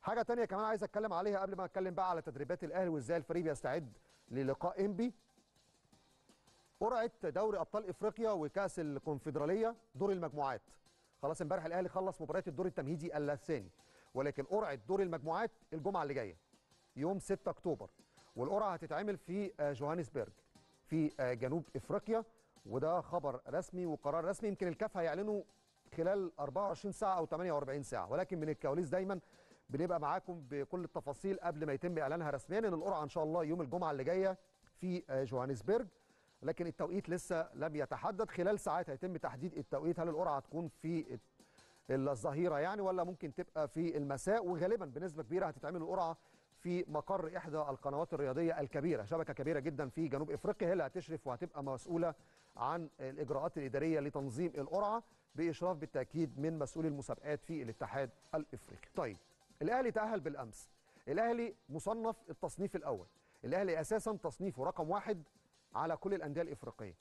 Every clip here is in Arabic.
حاجه تانية كمان عايز اتكلم عليها قبل ما اتكلم بقى على تدريبات الاهلي وازاي الفريق بيستعد للقاء انبي. قرعه دوري ابطال افريقيا وكاس الكونفدراليه دور المجموعات. خلاص امبارح الاهلي خلص مباريات الدور التمهيدي الثاني، ولكن قرعه دور المجموعات الجمعه اللي جايه يوم 6 اكتوبر، والقرعه هتتعمل في جوهانسبرج في جنوب افريقيا. وده خبر رسمي وقرار رسمي، يمكن الكاف هيعلنوا خلال 24 ساعه او 48 ساعه، ولكن من الكواليس دايما بنبقى معاكم بكل التفاصيل قبل ما يتم اعلانها رسميا ان القرعه ان شاء الله يوم الجمعه اللي جايه في جوهانسبرج، لكن التوقيت لسه لم يتحدد. خلال ساعات هيتم تحديد التوقيت، هل القرعه هتكون في الظهيره يعني ولا ممكن تبقى في المساء، وغالبا بنسبه كبيره هتتعمل القرعه في مقر احدى القنوات الرياضيه الكبيره، شبكه كبيره جدا في جنوب افريقيا هي اللي هتشرف وهتبقى مسؤوله عن الاجراءات الاداريه لتنظيم القرعه باشراف بالتاكيد من مسؤولي المسابقات في الاتحاد الافريقي. طيب الاهلي تاهل بالامس، الاهلي مصنف التصنيف الاول، الاهلي اساسا تصنيفه رقم 1 على كل الانديه الافريقيه.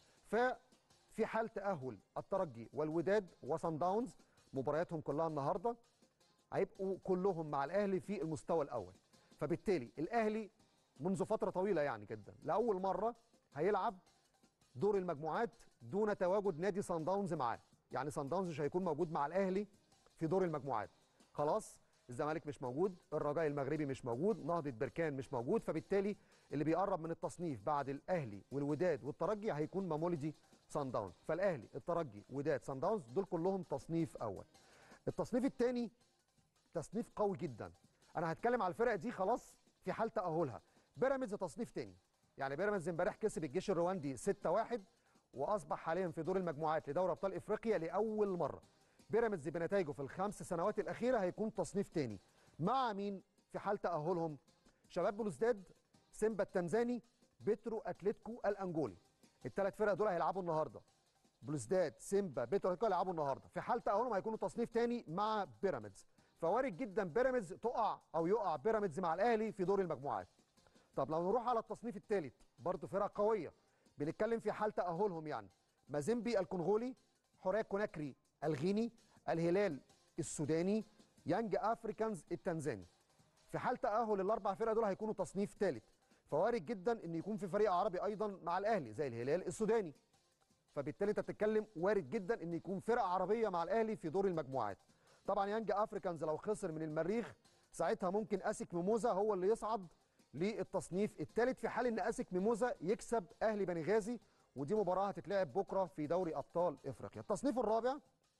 ففي حال تاهل الترجي والوداد وصن داونز مبارياتهم كلها النهارده هيبقوا كلهم مع الاهلي في المستوى الاول، فبالتالي الاهلي منذ فتره طويله يعني جدا لاول مره هيلعب دور المجموعات دون تواجد نادي صن داونز معاه، يعني صن داونز مش هيكون موجود مع الاهلي في دور المجموعات. خلاص الزمالك مش موجود، الرجاء المغربي مش موجود، نهضة بركان مش موجود، فبالتالي اللي بيقرب من التصنيف بعد الاهلي والوداد والترجي هيكون ماموليدي صن داونز. فالاهلي الترجي وداد صن داونز دول كلهم تصنيف اول. التصنيف الثاني تصنيف قوي جدا، انا هتكلم على الفرق دي خلاص في حال تاهلها. بيراميدز تصنيف ثاني، يعني بيراميدز امبارح كسب الجيش الرواندي 6-1 واصبح حاليا في دور المجموعات لدوري ابطال افريقيا لاول مره. بيراميدز بنتائجه في الخمس سنوات الاخيره هيكون تصنيف ثاني مع مين في حال تاهلهم؟ شباب بلوزداد، سيمبا التنزاني، بيترو اتلتيكو الانجولي. الثلاث فرق دول هيلعبوا النهارده، بلوزداد سيمبا بيترو اتلتيكو هيلعبوا النهارده، في حال تاهلهم هيكونوا تصنيف ثاني مع بيراميدز، فوارد جدا بيراميدز تقع او يقع بيراميدز مع الاهلي في دور المجموعات. طب لو نروح على التصنيف الثالث برضه فرق قويه بنتكلم في حال تاهلهم، يعني مازيمبي الكونغولي، حوريه كوناكري الغيني، الهلال السوداني، يانج افريكانز التنزاني. في حال تاهل الاربع فرق دول هيكونوا تصنيف ثالث، فوارد جدا ان يكون في فريق عربي ايضا مع الاهلي زي الهلال السوداني، فبالتالي انت بتتكلم وارد جدا ان يكون فرق عربيه مع الاهلي في دور المجموعات. طبعا يانج افريكانز لو خسر من المريخ ساعتها ممكن اسك ميموزا هو اللي يصعد للتصنيف الثالث في حال ان اسك ميموزا يكسب اهلي بنغازي، ودي مباراه هتتلعب بكره في دوري ابطال افريقيا. التصنيف الرابع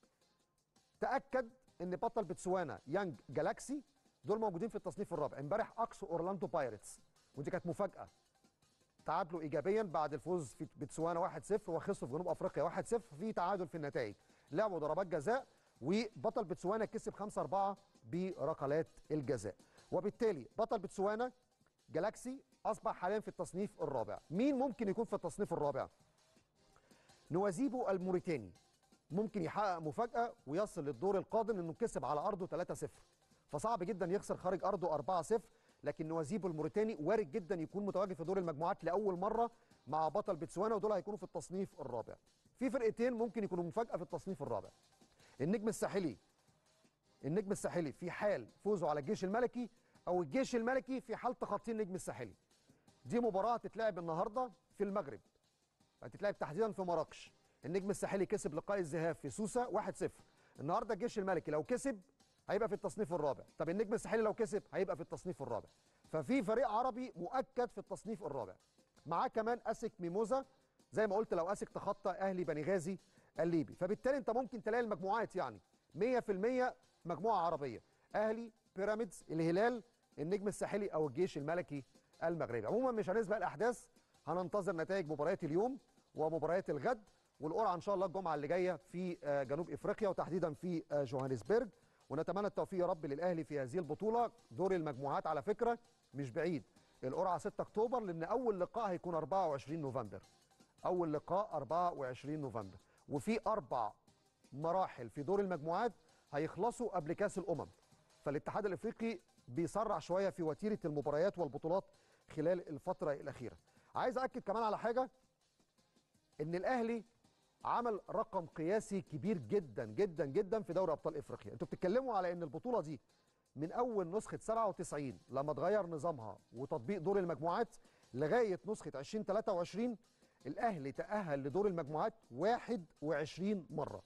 تاكد ان بطل بتسوانا يانج جالاكسي دول موجودين في التصنيف الرابع. امبارح اقصوا اورلاندو بايرتس ودي كانت مفاجاه، تعادلوا ايجابيا بعد الفوز في بتسوانا 1-0 وخسروا في جنوب افريقيا 1-0 في تعادل في النتائج، لعبوا ضربات جزاء وبطل بتسوانا كسب 5-4 بركلات الجزاء، وبالتالي بطل بتسوانا جالاكسي اصبح حاليا في التصنيف الرابع. مين ممكن يكون في التصنيف الرابع؟ نوازيبو الموريتاني ممكن يحقق مفاجاه ويصل للدور القادم انه كسب على ارضه 3-0، فصعب جدا يخسر خارج ارضه 4-0، لكن نوازيبو الموريتاني وارد جدا يكون متواجد في دور المجموعات لاول مره مع بطل بتسوانا، ودول هيكونوا في التصنيف الرابع. في فرقتين ممكن يكونوا مفاجاه في التصنيف الرابع، النجم الساحلي، النجم الساحلي في حال فوزه على الجيش الملكي او الجيش الملكي في حال تخطي النجم الساحلي. دي مباراه هتتلعب النهارده في المغرب، هتتلعب تحديدا في مراكش. النجم الساحلي كسب لقاء الذهاب في سوسه 1-0، النهارده الجيش الملكي لو كسب هيبقى في التصنيف الرابع، طب النجم الساحلي لو كسب هيبقى في التصنيف الرابع، ففي فريق عربي مؤكد في التصنيف الرابع. معاه كمان اسك ميموزا زي ما قلت لو اسك تخطى اهلي بنغازي الليبي، فبالتالي انت ممكن تلاقي المجموعات يعني 100% مجموعه عربيه، اهلي، بيراميدز، الهلال، النجم الساحلي او الجيش الملكي المغربي. عموما مش هنسبق الاحداث، هننتظر نتائج مباريات اليوم ومباريات الغد، والقرعه ان شاء الله الجمعه اللي جايه في جنوب افريقيا وتحديدا في جوهانسبرج، ونتمنى التوفيق يا رب للاهلي في هذه البطوله. دور المجموعات على فكره مش بعيد، القرعه 6 اكتوبر لان اول لقاء هيكون 24 نوفمبر، اول لقاء 24 نوفمبر، وفي 4 مراحل في دور المجموعات هيخلصوا قبل كاس الامم، فالاتحاد الافريقي بيسرع شويه في وتيره المباريات والبطولات خلال الفتره الاخيره. عايز اكد كمان على حاجه، ان الاهلي عمل رقم قياسي كبير جدا جدا جدا في دوري ابطال افريقيا. انتوا بتتكلموا على ان البطوله دي من اول نسخه 97 لما اتغير نظامها وتطبيق دور المجموعات لغايه نسخه 2023 الاهلي تاهل لدور المجموعات 21 مره.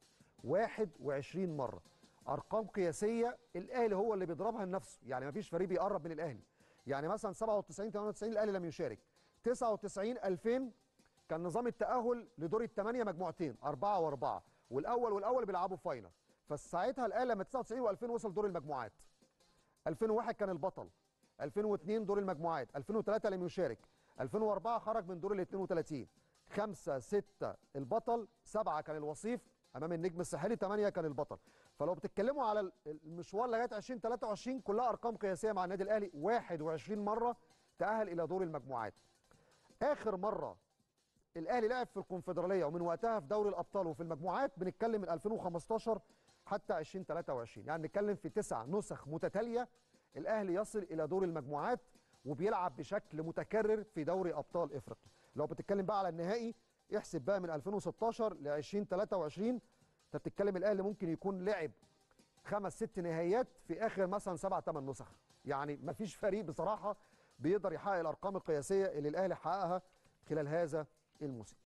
21 مره. ارقام قياسيه الاهلي هو اللي بيضربها لنفسه، يعني مفيش فريق بيقرب من الاهلي. يعني مثلا 97 98 الاهلي لم يشارك. 99 2000 كان نظام التاهل لدور الثمانيه مجموعتين 4 و4، والاول بيلعبوا فاينل. فساعتها الاهلي لما 99 و2000 وصل دور المجموعات. 2001 كان البطل. 2002 دور المجموعات. 2003 لم يشارك. 2004 خرج من دور ال 32. 5 6 البطل. 7 كان الوصيف امام النجم الساحلي. 8 كان البطل. فلو بتتكلموا على المشوار لغايه 2023 كلها ارقام قياسيه مع النادي الاهلي. 21 مره تاهل الى دور المجموعات. اخر مره الاهلي لعب في الكونفدراليه ومن وقتها في دوري الابطال وفي المجموعات بنتكلم من 2015 حتى 2023، يعني نتكلم في 9 نسخ متتاليه الاهلي يصل الى دور المجموعات وبيلعب بشكل متكرر في دوري ابطال افريقيا. لو بتتكلم بقى على النهائي احسب بقى من 2016 ل 2023، انت بتتكلم الاهلي ممكن يكون لعب 5 6 نهائيات في اخر مثلا 7 8 نسخ. يعني مفيش فريق بصراحه بيقدر يحقق الارقام القياسيه اللي الاهلي حققها خلال هذا الموسم.